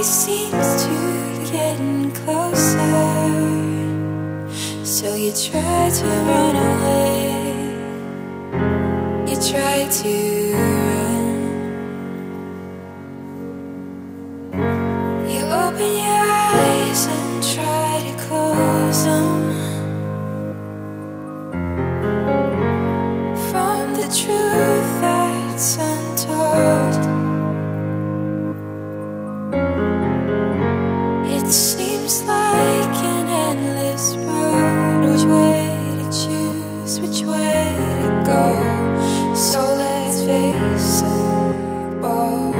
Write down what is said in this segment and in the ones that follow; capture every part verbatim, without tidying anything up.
always seems to be getting closer. So you try to run away, you try to run. You open your eyes and try to close them. From the truth that's untold, it seems like an endless road. Which way to choose, which way to go? So let's face them both.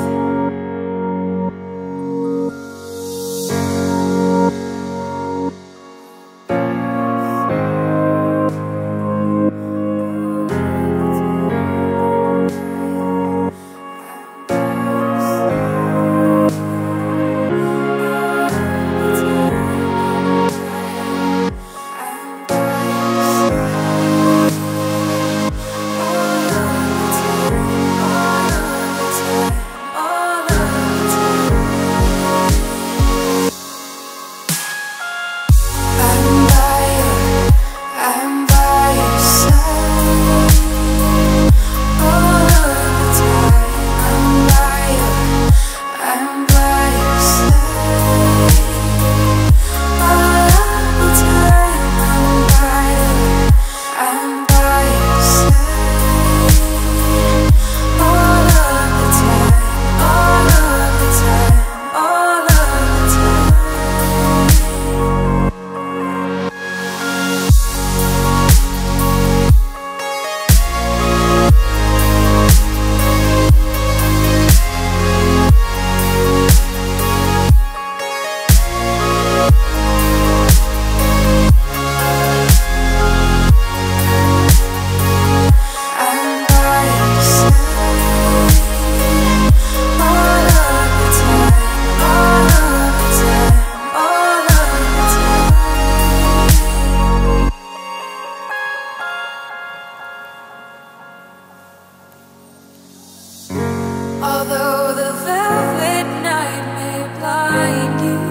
Although the velvet night may blind you,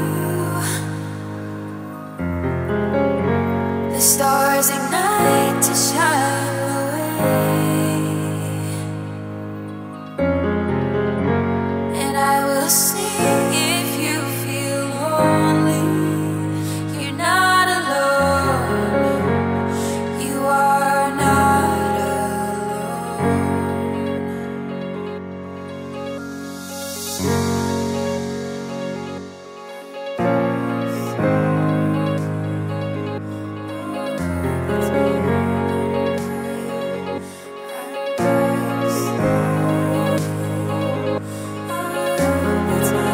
the stars ignite to shine away, and I will sing if you feel lonely. You're not alone, you are not alone. It's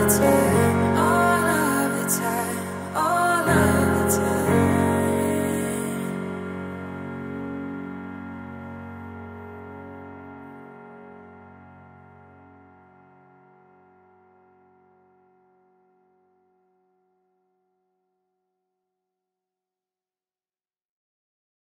time.